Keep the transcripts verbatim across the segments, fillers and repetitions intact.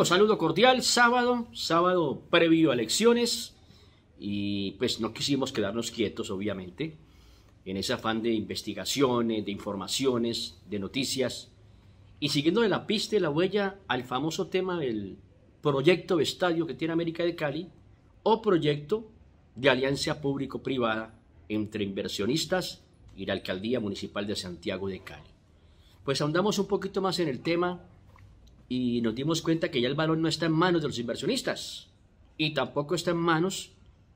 Bueno, saludo cordial, sábado, sábado previo a elecciones y pues no quisimos quedarnos quietos, obviamente, en ese afán de investigaciones, de informaciones, de noticias y siguiendo de la pista y la huella al famoso tema del proyecto de estadio que tiene América de Cali o proyecto de alianza público-privada entre inversionistas y la Alcaldía Municipal de Santiago de Cali. Pues ahondamos un poquito más en el tema y nos dimos cuenta que ya el balón no está en manos de los inversionistas y tampoco está en manos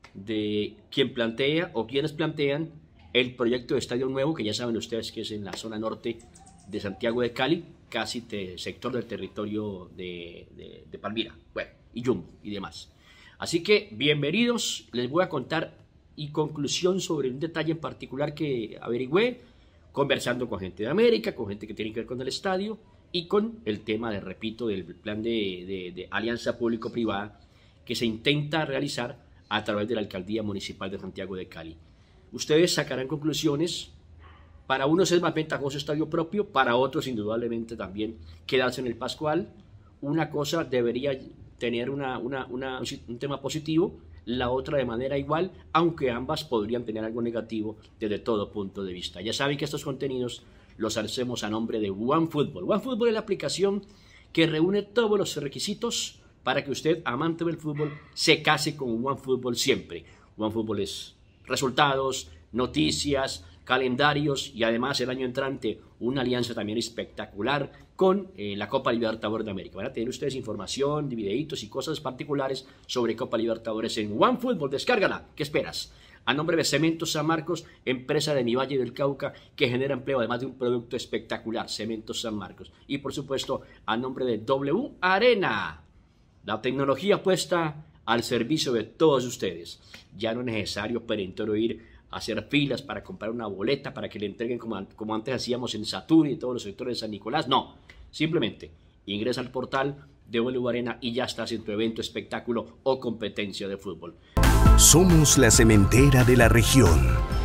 de quien plantea o quienes plantean el proyecto de estadio nuevo, que ya saben ustedes que es en la zona norte de Santiago de Cali, casi de sector del territorio de, de, de Palmira, bueno, y Yumbo y demás. Así que bienvenidos, les voy a contar y conclusión sobre un detalle en particular que averigüé conversando con gente de América, con gente que tiene que ver con el estadio y con el tema, de, repito, del plan de, de, de alianza público-privada que se intenta realizar a través de la Alcaldía Municipal de Santiago de Cali. Ustedes sacarán conclusiones. Para unos es más ventajoso estadio propio, para otros indudablemente también quedarse en el Pascual. Una cosa debería tener una, una, una, un tema positivo, la otra de manera igual, aunque ambas podrían tener algo negativo desde todo punto de vista. Ya saben que estos contenidos los hacemos a nombre de OneFootball. OneFootball es la aplicación que reúne todos los requisitos para que usted, amante del fútbol, se case con OneFootball siempre. OneFootball es resultados, noticias, calendarios y además el año entrante una alianza también espectacular con eh, la Copa Libertadores de América. Van a tener ustedes información, videitos y cosas particulares sobre Copa Libertadores en OneFootball. Descárgala. ¿Qué esperas? A nombre de Cementos San Marcos, empresa de mi Valle del Cauca que genera empleo además de un producto espectacular, Cementos San Marcos. Y por supuesto a nombre de W Arena, la tecnología puesta al servicio de todos ustedes. Ya no es necesario perentorio ir a hacer filas para comprar una boleta para que le entreguen como, como antes hacíamos en Satur y todos los sectores de San Nicolás. No, simplemente ingresa al portal de W Arena y ya estás en tu evento, espectáculo o competencia de fútbol. Somos la cementera de la región.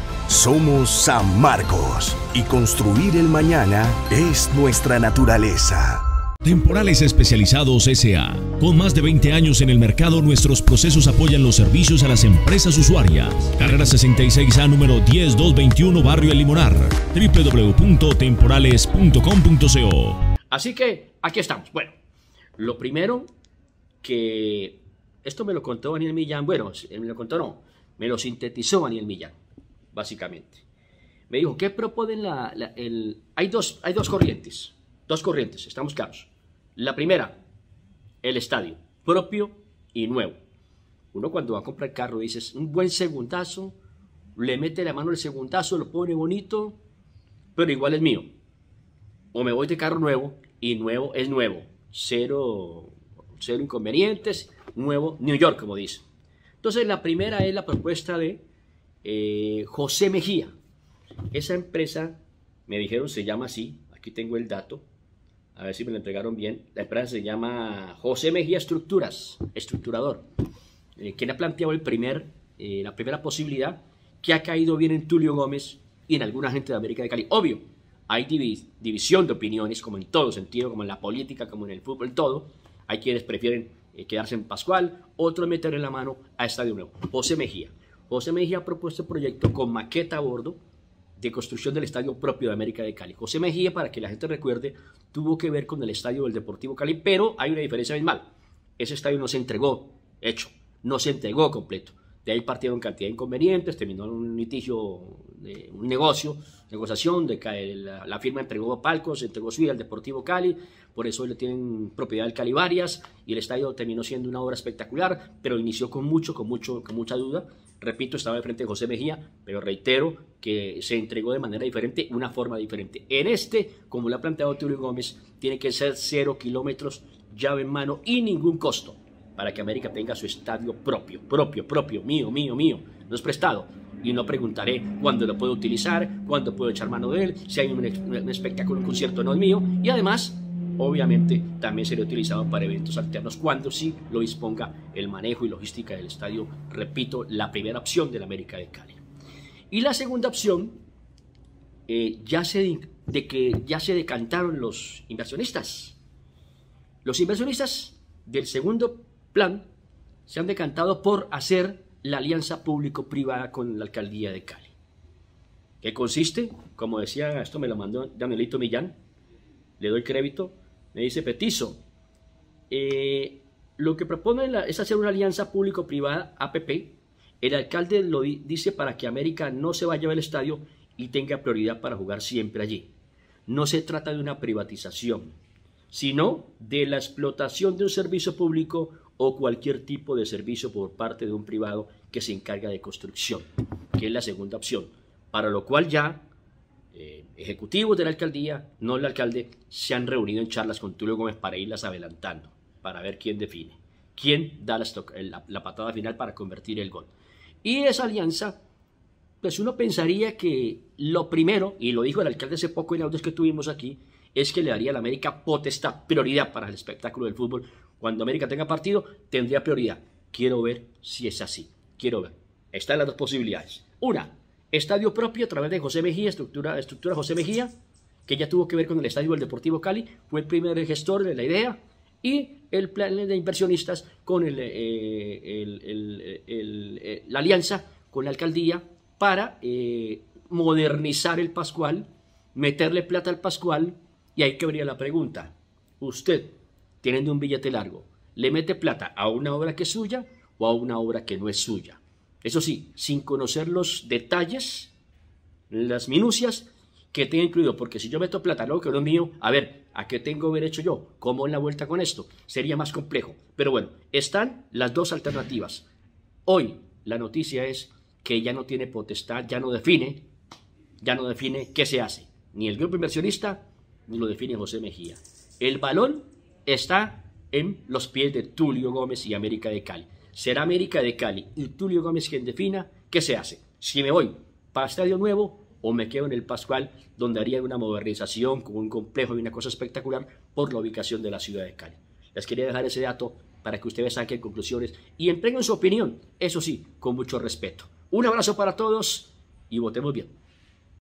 Somos San Marcos y construir el mañana es nuestra naturaleza. Temporales Especializados S A Con más de veinte años en el mercado, nuestros procesos apoyan los servicios a las empresas usuarias. Carrera sesenta y seis A, número diez mil doscientos veintiuno, Barrio El Limonar. doble u doble u doble u punto temporales punto com punto co. Así que aquí estamos. Bueno, lo primero que esto me lo contó Daniel Millán. Bueno, me lo contó no, me lo sintetizó Daniel Millán, básicamente. Me dijo, ¿qué proponen la, la, el... Hay dos, hay dos corrientes. Dos corrientes, estamos claros. La primera, el estadio, propio y nuevo. Uno cuando va a comprar carro dices, un buen segundazo, le mete la mano el segundazo, lo pone bonito, pero igual es mío. O me voy de carro nuevo y nuevo es nuevo. Cero, cero inconvenientes, nuevo New York, como dice. Entonces la primera es la propuesta de eh, José Mejía. Esa empresa, me dijeron, se llama así, aquí tengo el dato. A ver si me lo entregaron bien. La empresa se llama José Mejía Estructuras, estructurador, eh, quien ha planteado el primer, eh, la primera posibilidad que ha caído bien en Tulio Gómez y en alguna gente de América de Cali. Obvio, hay divis, división de opiniones, como en todo sentido, como en la política, como en el fútbol, todo. Hay quienes prefieren eh, quedarse en Pascual, otros meterle la mano a Estadio Nuevo. José Mejía. José Mejía ha propuesto el proyecto con maqueta a bordo de construcción del estadio propio de América de Cali. José Mejía, para que la gente recuerde, tuvo que ver con el estadio del Deportivo Cali, pero hay una diferencia abismal. Ese estadio no se entregó, hecho, no se entregó completo. De ahí partieron cantidad de inconvenientes, terminó en un litigio, de un negocio, negociación, de que la, la firma entregó palcos, entregó suya al Deportivo Cali, por eso le tienen propiedad del Cali varias, y el estadio terminó siendo una obra espectacular, pero inició con mucho, con mucho, con mucha duda. Repito, estaba de frente de José Mejía, pero reitero que se entregó de manera diferente, una forma diferente. En este, como lo ha planteado Tulio Gómez, tiene que ser cero kilómetros, llave en mano y ningún costo para que América tenga su estadio propio, propio, propio, mío, mío, mío. No es prestado. Y no preguntaré cuándo lo puedo utilizar, cuándo puedo echar mano de él, si hay un, un espectáculo, un concierto no es mío. Y además, obviamente, también será utilizado para eventos alternos cuando sí lo disponga el manejo y logística del estadio. Repito, la primera opción de la América de Cali. Y la segunda opción, eh, ya se, de que ya se decantaron los inversionistas. Los inversionistas del segundo plan se han decantado por hacer la alianza público-privada con la alcaldía de Cali. ¿Qué consiste? Como decía, esto me lo mandó Danielito Millán, le doy crédito, me dice: Petizo, eh, lo que propone la, es hacer una alianza público-privada, A P P. El alcalde lo di, dice para que América no se vaya al estadio y tenga prioridad para jugar siempre allí. No se trata de una privatización, sino de la explotación de un servicio público o cualquier tipo de servicio por parte de un privado que se encarga de construcción, que es la segunda opción, para lo cual ya eh, ejecutivos de la alcaldía, no el alcalde, se han reunido en charlas con Tulio Gómez para irlas adelantando, para ver quién define, quién da la, la, la patada final para convertir el gol. Y esa alianza, pues uno pensaría que lo primero, y lo dijo el alcalde hace poco en audios que tuvimos aquí, es que le daría a la América potestad, prioridad para el espectáculo del fútbol. Cuando América tenga partido, tendría prioridad. Quiero ver si es así. Quiero ver. Están las dos posibilidades. Una, estadio propio a través de José Mejía, estructura, estructura José Mejía, que ya tuvo que ver con el estadio del Deportivo Cali, fue el primer gestor de la idea, y el plan de inversionistas con el, eh, el, el, el, el, el, la alianza con la alcaldía para eh, modernizar el Pascual, meterle plata al Pascual. Y ahí cabría la pregunta: usted, teniendo un billete largo, ¿le mete plata a una obra que es suya o a una obra que no es suya? Eso sí, sin conocer los detalles, las minucias que tenga incluido, porque si yo meto plata, luego que no es mío, a ver, ¿a qué tengo que haber hecho yo? ¿Cómo en la vuelta con esto? Sería más complejo. Pero bueno, están las dos alternativas. Hoy la noticia es que ya no tiene potestad, ya no define, ya no define qué se hace. Ni el grupo inversionista, ni lo define José Mejía. El balón está en los pies de Tulio Gómez y América de Cali. Será América de Cali y Tulio Gómez quien defina qué se hace. Si me voy para Estadio Nuevo o me quedo en el Pascual, donde haría una modernización con un complejo y una cosa espectacular por la ubicación de la ciudad de Cali. Les quería dejar ese dato para que ustedes saquen conclusiones y entreguen su opinión, eso sí, con mucho respeto. Un abrazo para todos y votemos bien.